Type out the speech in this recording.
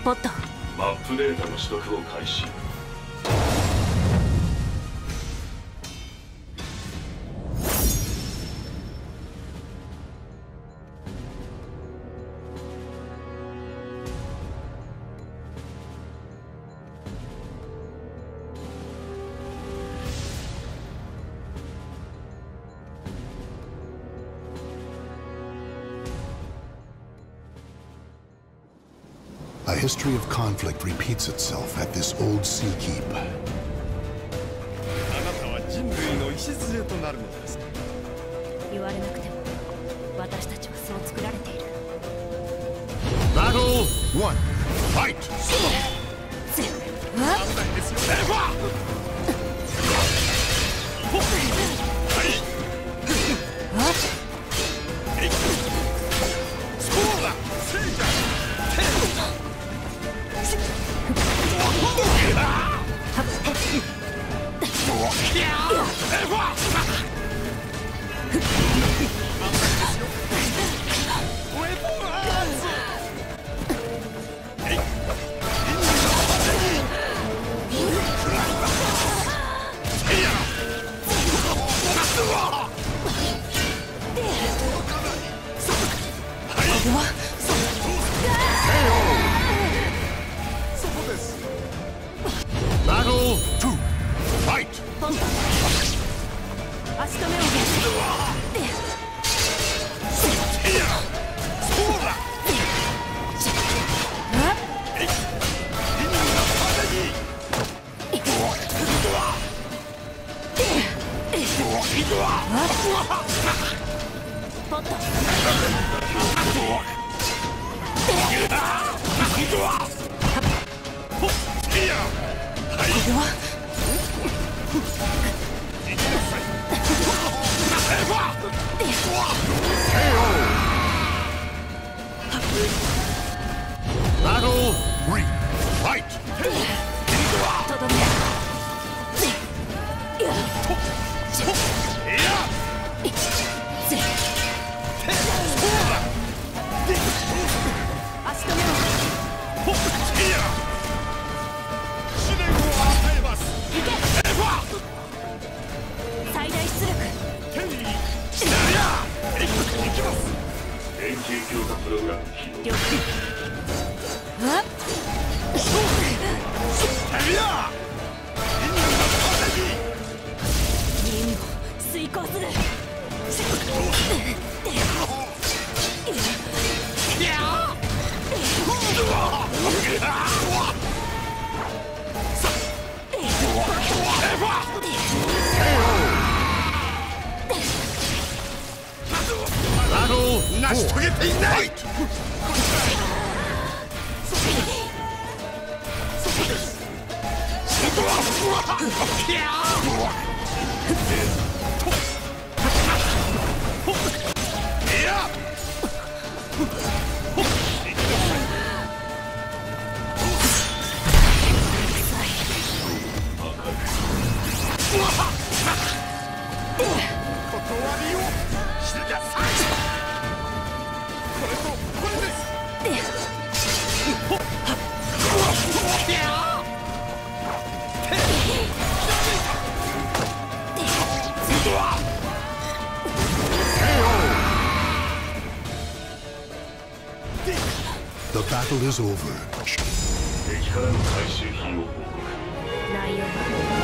ポット。 マップデータの取得を開始。 A history of conflict repeats itself at this old sea keep. あなたは人類の礎となるのです。 言われなくても私たちはそう作られている。 Battle 1. Fight! 危ないですよ。 Battle 2. Fight! 足止めをポット。 Battle 3. Fight! とどめ。足止めを。最大出力。 連携強化プログラム起動。 意味を遂行する。 Battle 成し遂げていない。 The battle is over. 敵からの回収品を報告。 内容は